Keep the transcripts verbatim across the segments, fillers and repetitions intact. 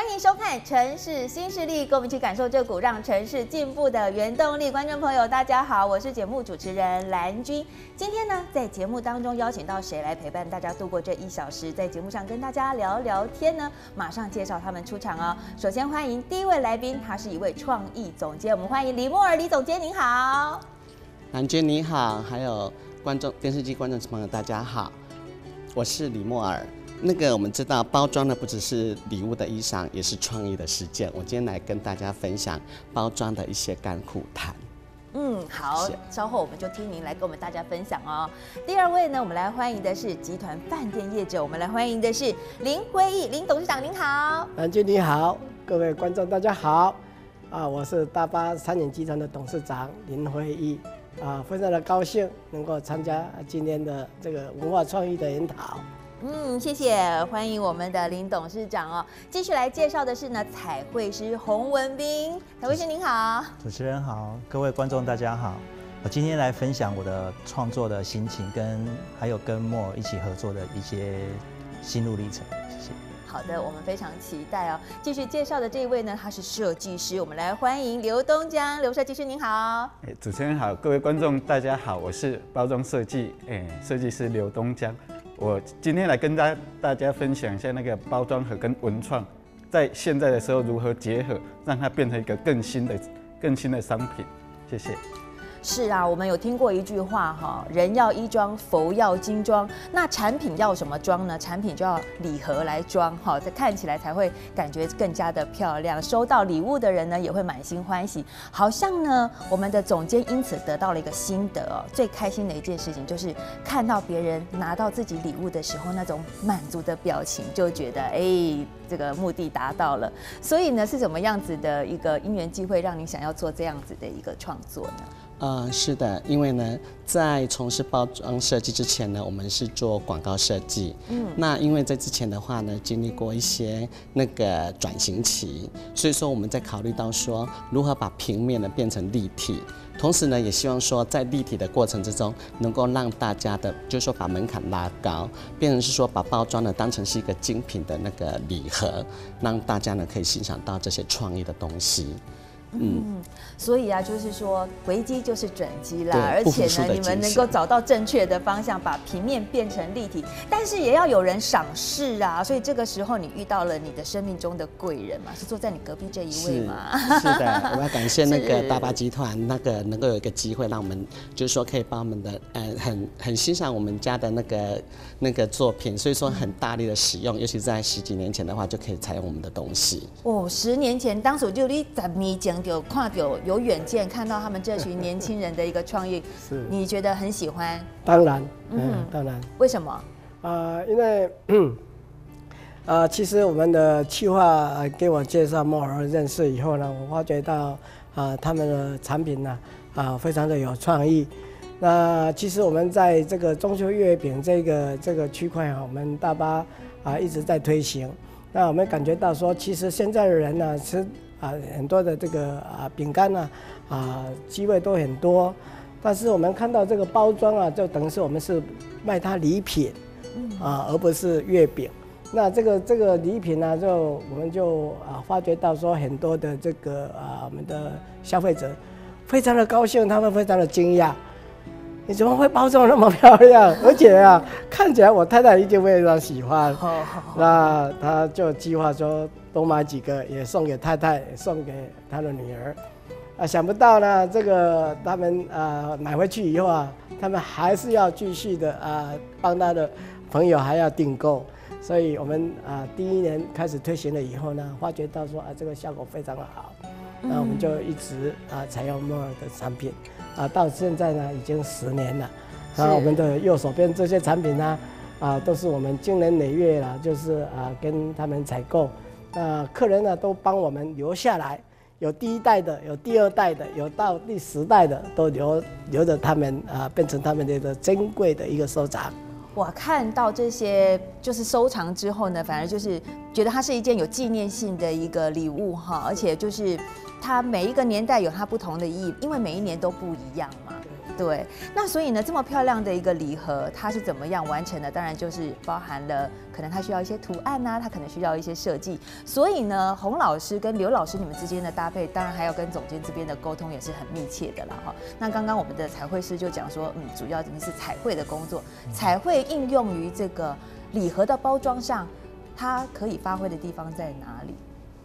迎收看《城市新势力》，跟我们一起感受这股让城市进步的原动力。观众朋友，大家好，我是节目主持人蓝君。今天呢，在节目当中邀请到谁来陪伴大家度过这一小时？在节目上跟大家聊聊天呢？马上介绍他们出场哦。首先欢迎第一位来宾，他是一位创意总监，我们欢迎李默尔李总监，您好。 蓝君你好，还有观众电视机观众朋友大家好，我是李默尔。那个我们知道包装呢不只是礼物的衣裳，也是创意的实践。我今天来跟大家分享包装的一些甘苦谈。 嗯，好，稍后我们就听您来跟我们大家分享哦。第二位呢，我们来欢迎的是集团饭店业者，我们来欢迎的是林辉毅林董事长，您好。 蓝君你好，各位观众大家好，啊，我是大巴餐饮集团的董事长林辉毅，啊，非常的高兴能够参加今天的这个文化创意的研讨。 嗯，谢谢，欢迎我们的林董事长哦。继续来介绍的是呢，彩绘师洪文彬，彩绘师您好。 主持人好，各位观众大家好。我今天来分享我的创作的心情，跟还有跟默尔一起合作的一些心路历程。谢谢。 好的，我们非常期待哦。继续介绍的这一位呢，他是设计师，我们来欢迎刘东江，刘设计师您好。 欸、主持人好，各位观众大家好，我是包装设计欸设计师刘东江。我今天来跟大大家分享一下那个包装盒跟文创，在现在的时候如何结合，让它变成一个更新的、更新的商品。谢谢。 是啊，我们有听过一句话哈，人要衣装，佛要金装。那产品要什么装呢？产品就要礼盒来装哈，这看起来才会感觉更加的漂亮。收到礼物的人呢，也会满心欢喜。好像呢，我们的总监因此得到了一个心得哦。最开心的一件事情就是看到别人拿到自己礼物的时候，那种满足的表情，就觉得哎，这个目的达到了。所以呢，是什么样子的一个因缘机会，让你想要做这样子的一个创作呢？ 呃，是的，因为呢，在从事包装设计之前呢，我们是做广告设计。嗯，那因为在之前的话呢，经历过一些那个转型期，所以说我们在考虑到说，如何把平面呢变成立体，同时呢，也希望说在立体的过程之中，能够让大家的，就是说把门槛拉高，变成是说把包装呢当成是一个精品的那个礼盒，让大家呢可以欣赏到这些创意的东西。 嗯，所以啊，就是说危机就是转机啦，而且呢，你们能够找到正确的方向，把平面变成立体，但是也要有人赏识啊。所以这个时候你遇到了你的生命中的贵人嘛，是坐在你隔壁这一位嘛？ 是, 是的，我要感谢那个大巴集团，那个能够有一个机会让我们，就是说可以把我们的呃很很欣赏我们家的那个那个作品，所以说很大力的使用，尤其在十几年前的话，就可以采用我们的东西。 哦，十年前，当时就你十年前就看到有远见，看到他们这群年轻人的一个创意，是你觉得很喜欢？ 当然，嗯，当然。 为什么？ 啊、呃，因为，嗯，呃，其实我们的企划给我介绍默尔认识以后呢，我发觉到啊、呃，他们的产品呢，啊、呃，非常的有创意。那其实我们在这个中秋月饼这个这个区块哈，我们大巴啊、呃、一直在推行。那我们感觉到说，其实现在的人呢吃啊很多的这个啊饼干呢啊机会都很多，但是我们看到这个包装啊，就等于是我们是卖它礼品啊，而不是月饼。那这个这个礼品呢，就我们就啊发觉到说，很多的这个啊我们的消费者非常的高兴，他们非常的惊讶。你怎么会包装那么漂亮？而且啊，看起来我太太一定非常喜欢。那他就计划说多买几个，也送给太太，也送给他的女儿。啊，想不到呢，这个他们啊买回去以后啊，他们还是要继续的啊帮他的朋友还要订购。所以我们啊第一年开始推行了以后呢，发觉到说啊这个效果非常的好，那我们就一直啊采用默尔的产品。啊，到现在呢已经十年了，啊，我们的右手边这些产品呢，啊，都是我们经年累月了，就是啊跟他们采购，那客人呢都帮我们留下来，有第一代的，有第二代的，有到第十代的，都留留着他们啊，变成他们的珍贵的一个收藏。 我看到这些就是收藏之后呢，反而就是觉得它是一件有纪念性的一个礼物哈，而且就是它每一个年代有它不同的意义，因为每一年都不一样嘛。 对，那所以呢，这么漂亮的一个礼盒，它是怎么样完成的？当然就是包含了可能它需要一些图案啊，它可能需要一些设计。所以呢，洪老师跟刘老师你们之间的搭配，当然还要跟总监这边的沟通也是很密切的啦哈。那刚刚我们的彩绘师就讲说，嗯，主要是彩绘的工作，彩绘应用于这个礼盒的包装上，它可以发挥的地方在哪里？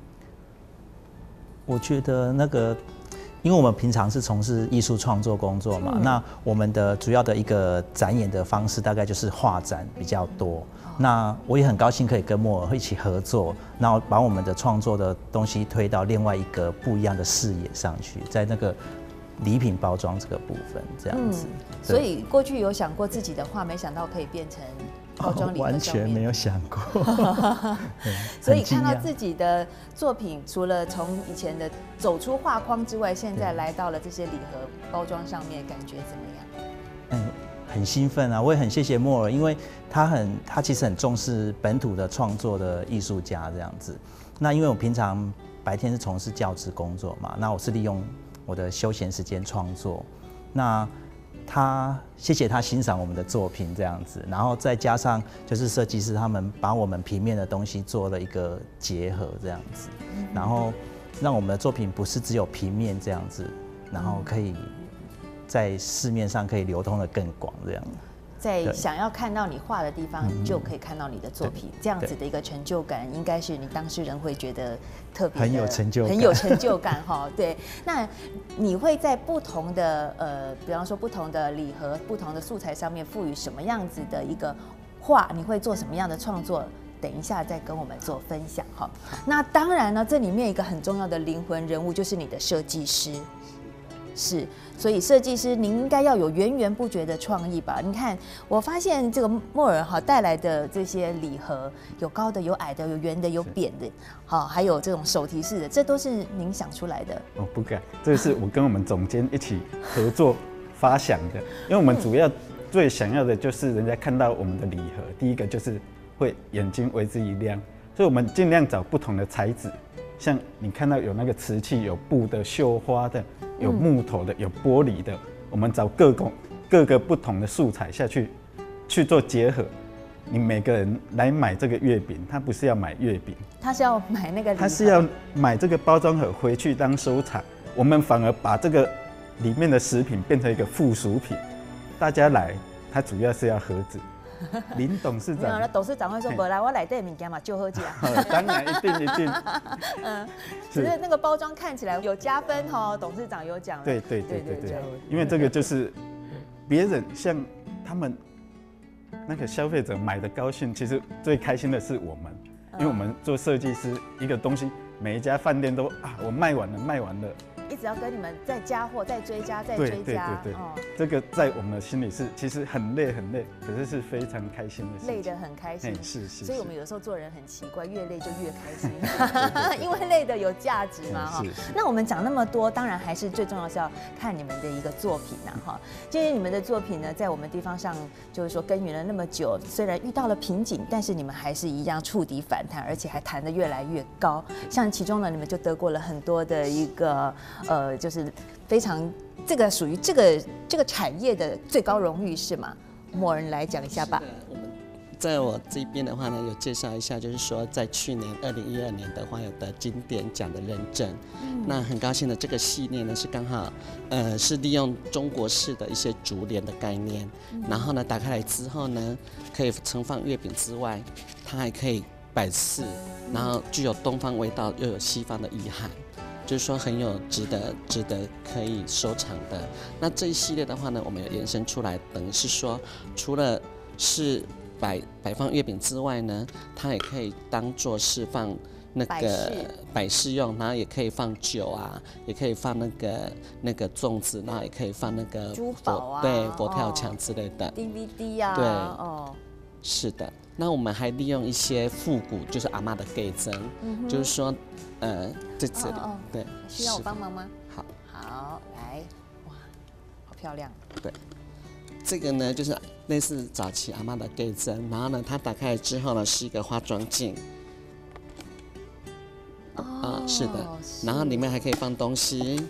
我觉得那个。因为我们平常是从事艺术创作工作嘛，嗯、那我们的主要的一个展演的方式大概就是画展比较多。哦、那我也很高兴可以跟莫尔一起合作，然后把我们的创作的东西推到另外一个不一样的视野上去，在那个礼品包装这个部分这样子。嗯、 所以过去有想过自己的画，没想到可以变成。包装礼盒上面、 哦、完全没有想过所以看到自己的作品，除了从以前的走出画框之外，现在来到了这些礼盒包装上面，感觉怎么样？ 嗯，很兴奋啊！我也很谢谢莫尔，因为他很他其实很重视本土的创作的艺术家这样子。那因为我平常白天是从事教职工作嘛，那我是利用我的休闲时间创作。那他谢谢他欣赏我们的作品这样子，然后再加上就是设计师他们把我们平面的东西做了一个结合这样子，然后让我们的作品不是只有平面这样子，然后可以在市面上可以流通的更广这样。 在想要看到你画的地方，就可以看到你的作品，这样子的一个成就感，应该是你当事人会觉得特别很有成就感， 很有成就感哈。对，那你会在不同的呃，比方说不同的礼盒、不同的素材上面赋予什么样子的一个画？你会做什么样的创作？等一下再跟我们做分享哈。那当然呢，这里面一个很重要的灵魂人物就是你的设计师。是，所以设计师您应该要有源源不绝的创意吧？你看，我发现这个莫尔哈带来的这些礼盒，有高的、有矮的、有圆的、有扁的，好，还有这种手提式的，这都是您想出来的？ 哦，不敢，这个是我跟我们总监一起合作发想的，因为我们主要最想要的就是人家看到我们的礼盒，第一个就是会眼睛为之一亮，所以我们尽量找不同的材质，像你看到有那个瓷器，有布的、绣花的。有木头的，有玻璃的，我们找各种各个不同的素材下去去做结合。你每个人来买这个月饼，他不是要买月饼， 他是要买那个礼盒， 他是要买这个包装盒回去当收藏。我们反而把这个里面的食品变成一个附属品，大家来，他主要是要盒子。林董事长， 那董事长会说：“不来，我来带物件嘛，就喝酒。” 当然，一定一定。 嗯，只是那个包装看起来有加分哈，董事长有讲了。 对对对对对，因为这个就是别人像他们那个消费者买的高兴，其实最开心的是我们，因为我们做设计师，一个东西每一家饭店都啊，我卖完了，卖完了。 一直要跟你们再加货、再追加、再追加。对对对对，哦， 这个在我们的心里是其实很累很累，可是是非常开心的事情。 累得很开心， 是是。 所以我们有时候做人很奇怪，越累就越开心，因为累的有价值嘛哈。那我们讲那么多，当然还是最重要是要看你们的一个作品呐哈。今天你们的作品呢，在我们地方上就是说耕耘了那么久，虽然遇到了瓶颈，但是你们还是一样触底反弹，而且还弹得越来越高。像其中呢，你们就得过了很多的一个。呃，就是非常这个属于这个这个产业的最高荣誉是吗？莫人来讲一下吧。 我们在我这边的话呢，有介绍一下，就是说在去年二零一二年的话，有得经典奖的认证。嗯、那很高兴的，这个系列呢是刚好，呃，是利用中国式的一些竹联的概念，嗯、然后呢打开来之后呢，可以盛放月饼之外，它还可以摆饰，然后具有东方味道，又有西方的意涵。就是说很有值得值得可以收藏的。那这一系列的话呢，我们有延伸出来，等于是说，除了是摆摆放月饼之外呢，它也可以当做是放那个摆饰用，然后也可以放酒啊，也可以放那个那个粽子，然后也可以放那个珠宝啊， 对，佛跳墙之类的 D V D 啊， 对， 哦， 是的。那我们还利用一些复古，就是阿嬷的盖针，嗯、就是说，呃，在这里，哦哦对， 需要我帮忙吗？ 好， 好，来，哇，好漂亮。 对，这个呢就是类似早期阿嬷的盖针，然后呢，它打开来之后呢是一个化妆镜， 哦， 啊、呃，是的，然后里面还可以放东西，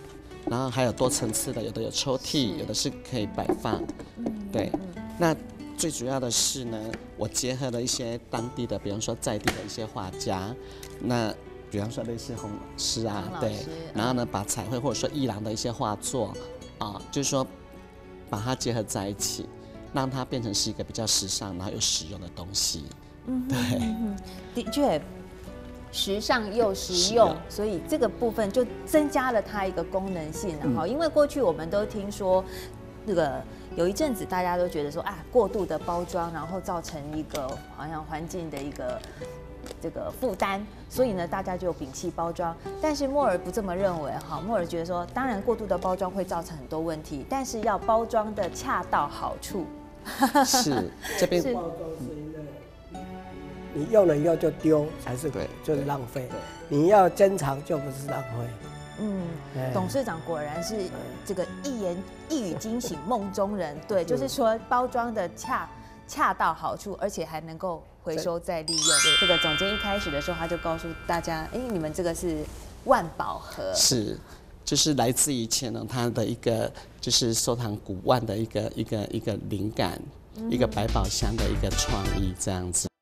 然后还有多层次的，有的有抽屉，有的是可以摆放。对，那最主要的是呢，我结合了一些当地的，比方说在地的一些画家，那比方说类似洪老师啊，对，然后呢，把彩绘或者说艺廊的一些画作啊，就是说把它结合在一起，让它变成是一个比较时尚然后又实用的东西。嗯，对， 嗯、的确。时尚又实用，所以这个部分就增加了它一个功能性了哈。嗯、因为过去我们都听说，这个有一阵子大家都觉得说啊，过度的包装，然后造成一个好像环境的一个这个负担，所以呢，大家就摒弃包装。但是莫尔不这么认为哈，莫尔觉得说，当然过度的包装会造成很多问题，但是要包装的恰到好处。 是这边。 包装是因为你用了以后就丢才是对，就是浪费。你要珍藏就不是浪费。 嗯，董事长果然是这个一言一语惊醒梦中人。对，就是说包装的恰恰到好处，而且还能够回收再利用。这个总监一开始的时候他就告诉大家，哎，你们这个是万宝盒。 是。就是来自以前呢，他的一个就是收藏古玩的一个一个一个灵感，嗯、一个百宝箱的一个创意这样子。